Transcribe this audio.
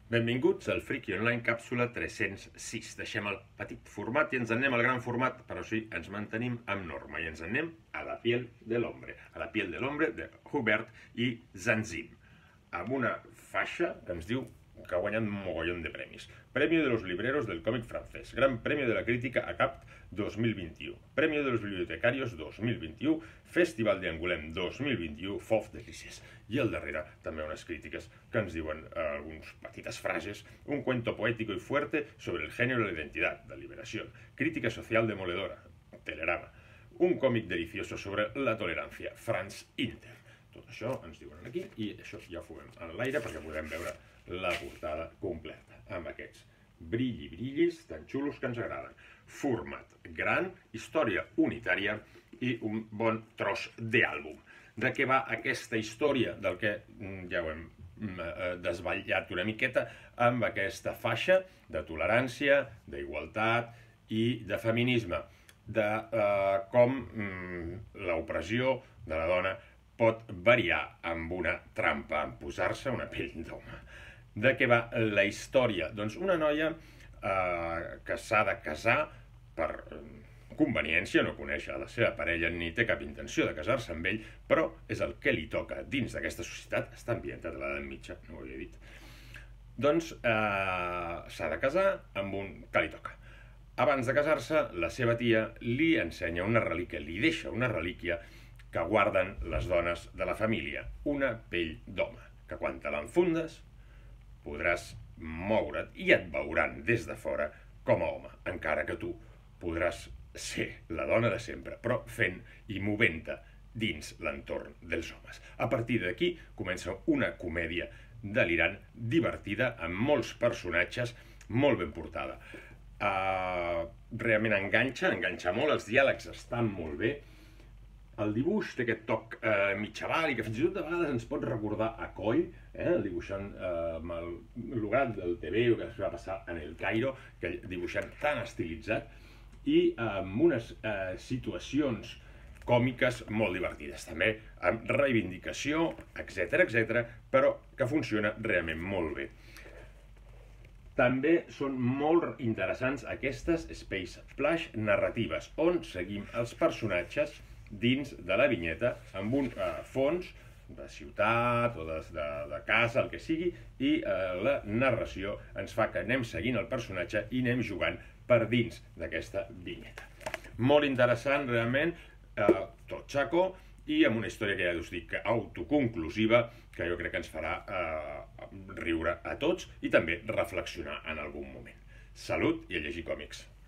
Benvinguts al Friki Online càpsula 306. Deixem el petit format i ens anem al gran format, però sí, ens mantenim amb norma i ens anem a La piel de l'hombre, a La piel de l'hombre de Hubert i Zanzim, amb una faixa que ens diu que ha guanyat un mogollon de premis. Premio de los libreros del còmic francès, Gran Premio de la Crítica ACAP 2021, Premio de los Bibliotecarios 2021, Festival de Angoulême 2021, Fof Delicias. I al darrere també unes crítiques que ens diuen algunes petites frases. Un cuento poético y fuerte sobre el género y la identidad, de Liberación. Crítica social demoledora, Telerama. Un còmic delicioso sobre la tolerancia, France Inter. Tot això ens diuen aquí i això ja ho fugem en l'aire perquè podem veure la portada completa amb aquests brillis tan xulos que ens agraden. Format gran, història unitària i un bon tros d'àlbum. De què va aquesta història? Del que ja ho hem desvetllat una miqueta amb aquesta faixa de tolerància, d'igualtat i de feminisme, de com l'opressió de la dona pot variar amb una trampa, en posar-se una pell d'home. De què va la història? Doncs una noia que s'ha de casar per conveniència, no coneix a la seva parella ni té cap intenció de casar-se amb ell, però és el que li toca dins d'aquesta societat. Està ambientat a l'edat mitja, no ho havia dit. Doncs s'ha de casar amb un que li toca. Abans de casar-se, la seva tia li ensenya una relíquia, li deixa una relíquia que guarden les dones de la família, una pell d'home, que quan te l'enfundes podràs moure't i et veuran des de fora com a home, encara que tu podràs ser la dona de sempre, però fent i movent-te dins l'entorn dels homes. A partir d'aquí comença una comèdia delirant, divertida, amb molts personatges, molt ben portada. Realment enganxa molt, els diàlegs estan molt bé. El dibuix té aquest toc mig aval i que fins i tot de vegades ens pot recordar a Coll, el dibuixant amb el lugar del TV que es va passar en el Cairo, aquell dibuixant tan estilitzat i amb unes situacions còmiques molt divertides, també amb reivindicació, etc., però que funciona realment molt bé. També són molt interessants aquestes space splash narratives, on seguim els personatges dins de la vinyeta amb un fons de ciutat o de casa, el que sigui, i la narració ens fa que anem seguint el personatge i anem jugant per dins d'aquesta vinyeta. Molt interessant, realment, tot xaco, i amb una història que ja us dic, autoconclusiva, que jo crec que ens farà riure a tots i també reflexionar en algun moment. Salut i a llegir còmics!